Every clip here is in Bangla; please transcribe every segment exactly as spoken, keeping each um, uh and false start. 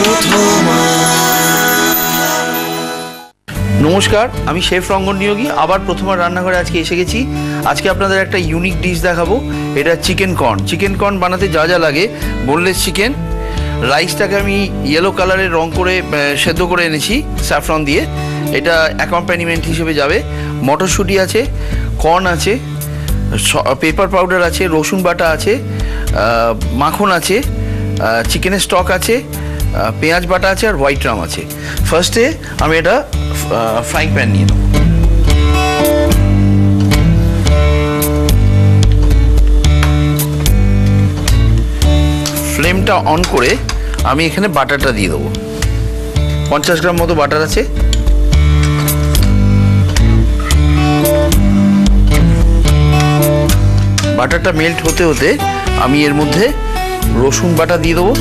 নমস্কার, আমি শেফ রঙ্গন নিয়োগী। আবার প্রথমার রান্নাঘরে আজকে এসে গেছি। আজকে আপনাদের একটা ইউনিক ডিশ দেখাবো। এটা চিকেন কর্ন। চিকেন কর্ন বানাতে যা যা লাগে: বোনলেস চিকেন, রাইসটাকে আমি ইয়েলো কালারের রং করে সেদ্ধ করে এনেছি স্যাফরন দিয়ে, এটা অ্যাকম্প্যানিমেন্ট হিসেবে যাবে। মটরশুঁটি আছে, কর্ন আছে, পেপার পাউডার আছে, রসুন বাটা আছে, মাখন আছে, চিকেনের স্টক আছে, পেঁয়াজ বাটা আছে, আর হোয়াইট রাম আছে। ফার্স্টে আমি এটা ফ্রাইং প্যান নিয়ে নেব। ফ্লেমটা অন করে আমি এখানে বাটারটা দিয়ে দেবো। পঞ্চাশ গ্রাম মতো বাটার আছে। বাটারটা মেল্ট হতে হতে আমি এর মধ্যে রসুন বাটা দিয়ে দেবো।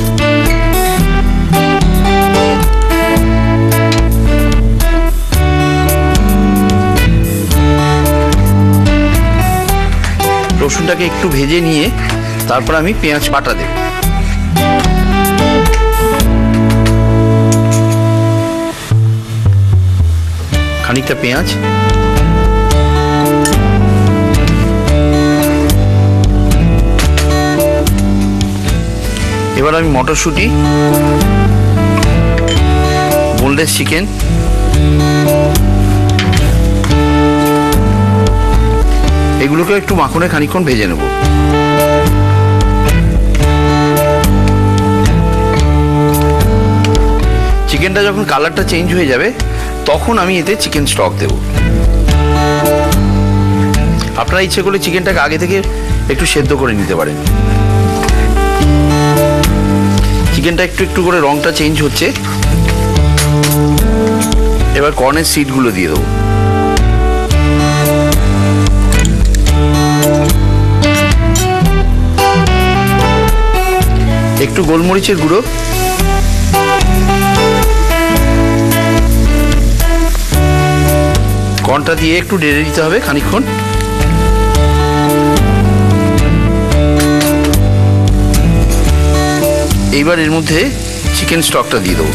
রসুনটাকে একটু ভেজে নিয়ে তারপর আমি পেঁয়াজ বাটা দেব। খানিকটা পেঁয়াজ, এবার আমি মটরশুঁটি, বোনলেস চিকেন, এগুলোকে একটু মাখনে খানিকক্ষণ ভেজে নেব। চিকেনটা যখন কালারটা চেঞ্জ হয়ে যাবে তখন আমি এতে চিকেন স্টক দেব। আপনারা ইচ্ছে করলে চিকেনটাকে আগে থেকে একটু সেদ্ধ করে নিতে পারেন। চিকেনটা একটু একটু করে রংটা চেঞ্জ হচ্ছে। এবার কর্নের সিডগুলো দিয়ে দেবো। একটু গোলমরিচের গুঁড়ো, কর্নটা দিয়ে একটু নেড়ে দিতে হবে খানিকক্ষণ। এইবার এর মধ্যে চিকেন স্টকটা দিয়ে দেবো।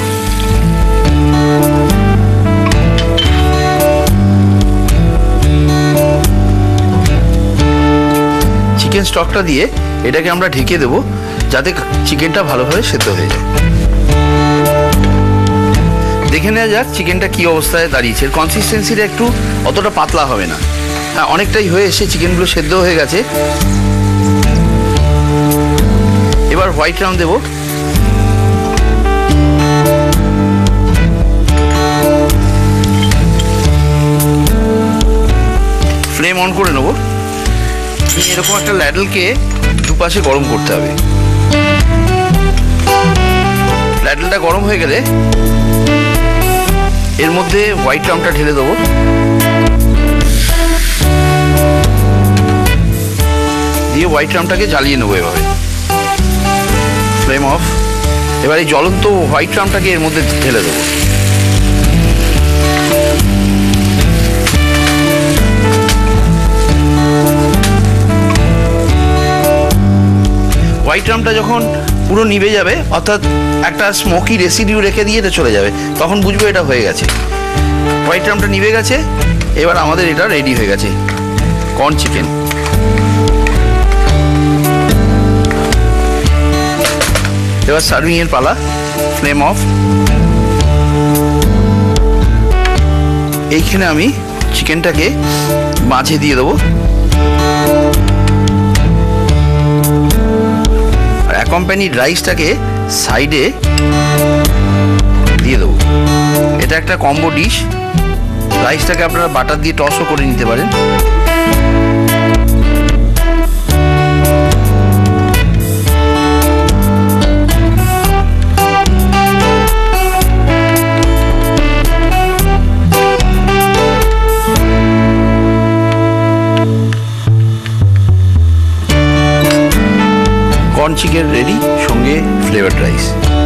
চিকেন স্টকটা দিয়ে এটাকে আমরা ঢেকে দেবো যাতে চিকেনটা ভালোভাবে সেদ্ধ হয়ে যায়। দেখে নেওয়া যাক চিকেনটা কি অবস্থায় দাঁড়িয়েছে। কনসিস্টেন্সিটা একটু অতটা পাতলা হবে না, হ্যাঁ অনেকটাই হয়ে এসে চিকেনগুলো সেদ্ধ হয়ে গেছে। এবার হোয়াইট রাম দেবো। ফ্লেম অন করে নেবো। এরকম একটা ল্যাডেলকে দুপাশে গরম করতে হবে। ল্যাডেলটা গরম হয়ে গেলে এর মধ্যে হোয়াইট রামটা ঢেলে দেবো। দিয়ে হোয়াইট রামটাকে জ্বালিয়ে নেবো এভাবে। Flame off. এবার এই জ্বলন্ত হোয়াইট রামটাকে এর মধ্যে ঢেলে দেবো। হোয়াইট রামটা যখন পুরো নিভে যাবে, অর্থাৎ একটা স্মোকি রেসিডিউ রেখে দিয়ে এটা চলে যাবে, তখন বুঝবো এটা হয়ে গেছে। হোয়াইট রামটা নিভে গেছে। এবার আমাদের এটা রেডি হয়ে গেছে কর্ন চিকেন। এবার সার্ভিং এর পালা। Flame off. এইখানে আমি চিকেনটাকে মাঝে দিয়ে দেবো। অ্যাকম্প্যানিড রাইসটাকে সাইডে দিয়ে দেবো। এটা একটা কম্বো ডিশ। রাইসটাকে আপনারা বাটার দিয়ে টসও করে নিতে পারেন। কর্ন চিকেন রেডি, সঙ্গে ফ্লেভারড রাইস।